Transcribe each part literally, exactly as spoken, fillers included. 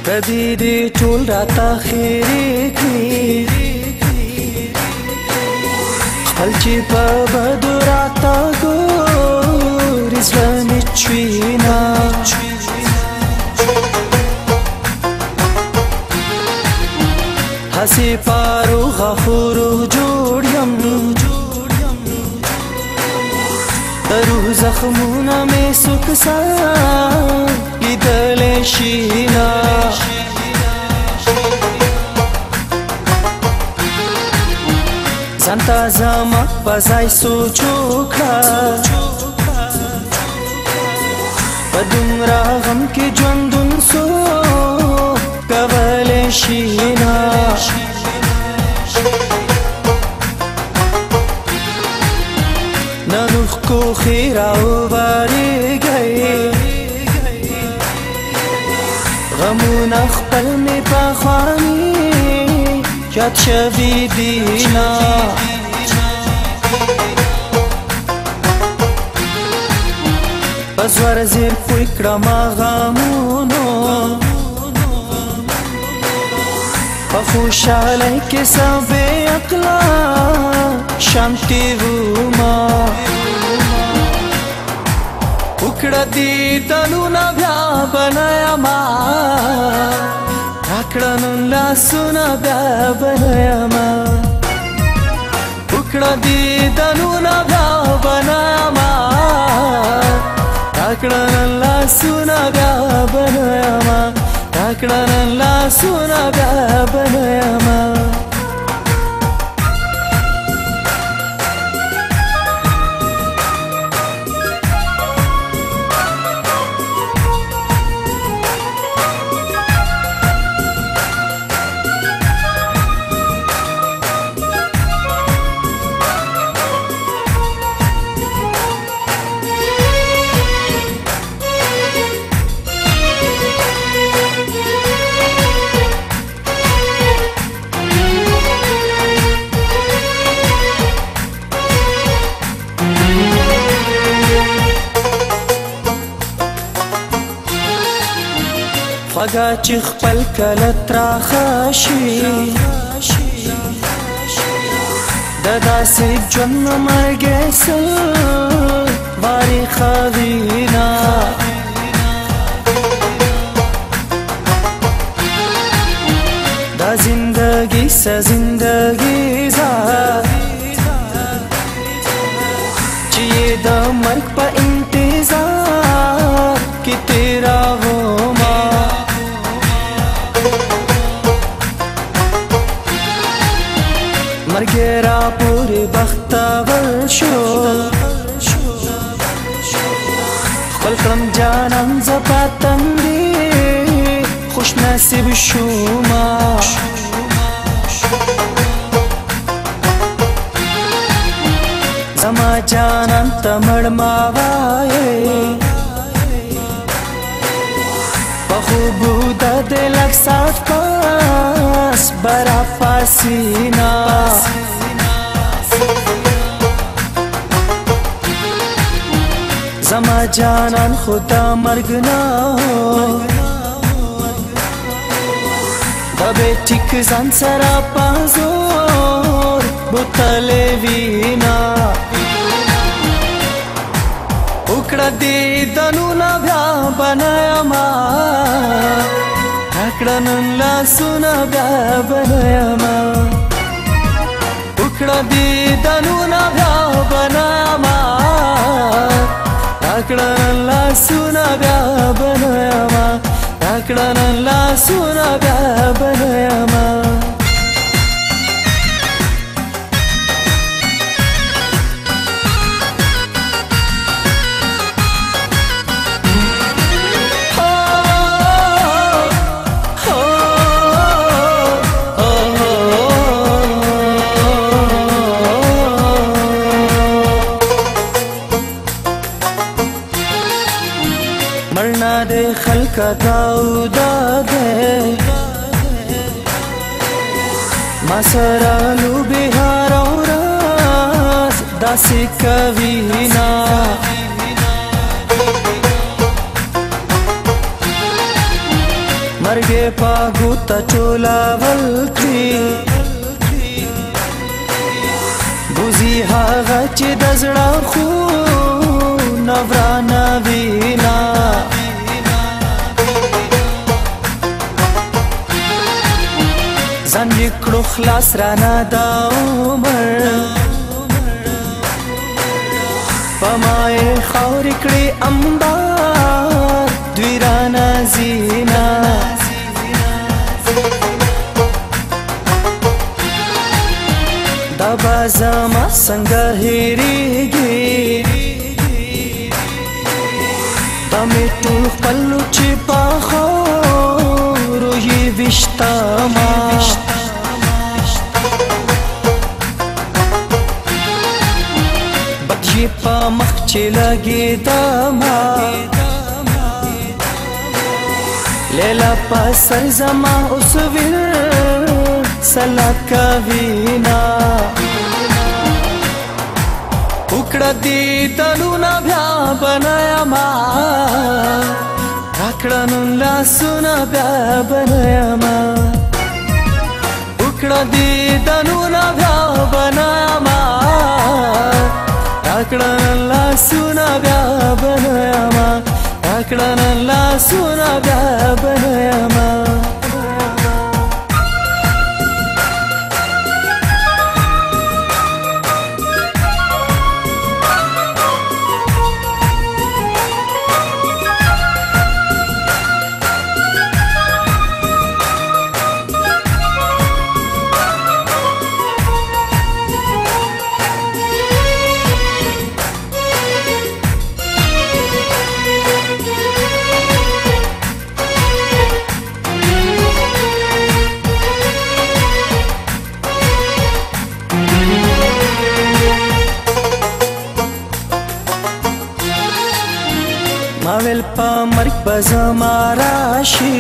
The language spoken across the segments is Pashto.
ردی دی ټول راته خیرې کړي خپل چې په بدو راته ګوري زړه مې چوينه هسې پاروغه خو روح جوړ یم د روح زخمونه مې څوک سم لیدلی شي نه ځان ته زما په ځای سوچ وکړه په دومره غم کې ژوندون څوک کولی شي نه نن اوښکو راوبارېږئ غمونه خپل مې پخواني یاد شوي دي نه په زور زیر پوی کړمه غمونو په خوشحالۍ کې څه بې عقله شم تېرومه وکړه دیدنونه بیا به نه یمه راکړه نن لاسونه بیا به نه یمه وکړه دیدنونه بیا به نه یمه راکړه نن لاسونه بیا به نه یمه راکړه نن لاسونه بیا به نه یمه خوږه چې خپل کله تراخه شي د داسې ژوند نه مرګی سل وارې ښه وینه دا زندګي څه زندګي ده چې یې د مرګ په انتظار کې تېرومه مرګ را پورې بختور شو خپل کړم جانان زه په تندي خوش نصیب شومه زما جانان ته مړ ما وایې په خوبو د دې لږ ساعت پاس برا پاسینا زما جانان خدا مرګ نه دا به ټیک ځان سره په زور بوتلې وینا وکړه دیدنونه بیا به نه یمه راکړه نن لاسونه بیا به نه یمه وکړه دیدنونه بیا به نه یمه راکړه نن لاسونه بیا به نه یمه راکړه نن لاسونه بیا به نه یمه مرنا دے خلق داودا دے ما سره لوبې هر ورځ داسې کوي نه مرګ په ګوته چولول کړي بوزي هغه چې د زړه خو نورانه وینا ځان یې کړو خلاص رانه دا عمر په ما یې خاورې کړې امبار دوی رانه زینا دا به زما څنګه هېرېږي دا مې ټول خپلو چې په خاورو یې ویشتمه بد یې په مخ چې لګېدمه لیلا په سر زما اوس ورسله کوینه وکړه دیدنونه بیا به نه یمه راکړه نن لاسونه بیا به نه یمه وکړه دیدنونه بیا به نه یمه راکړه نن لاسونه بیا به نه یمه راکړه نن لاسونه بیا به نه یمه ما ویل په مرګ به زما راشي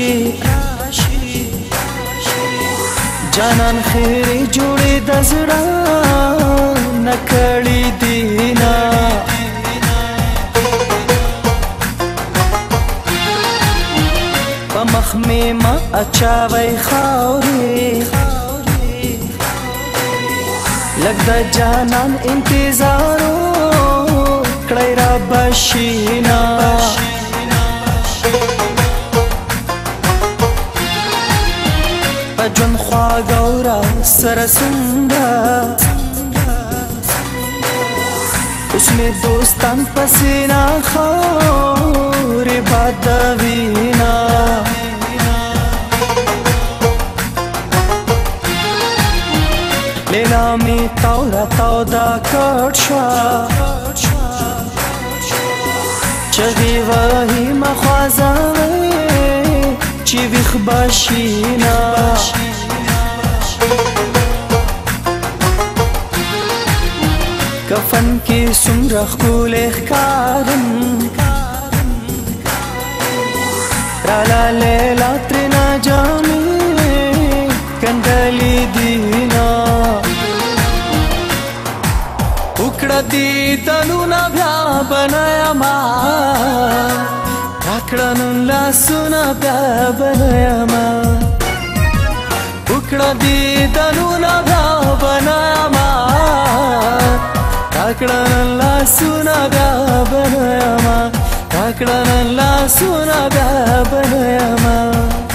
جانان خیرې جوړې د زړه نه کړې دینه په مخ مې مه اچوئ خاورې لږ د جانان انتظارو کړئ را بشینه په ژوند خواږه او را سره څومره اوس مې دوستان پسې نه خاورې بادوینه لیلا مې تاوره تاوده کړ شوه چغې وهي مخوا ځوئ چې ویښ به شینه کفن کې څومره ښکلی ښکارم راله لیلا ترېنه جامې ګنډلې دینه وکړه دیدنونه بیا به نه یمه راکړه نن لاسونه بیا به نه یمه وکړه دیدنونه بیا به نه یمه راکړه نن لاسونه بیا به نه یمه راکړه نن لاسونه بیا به نه یمه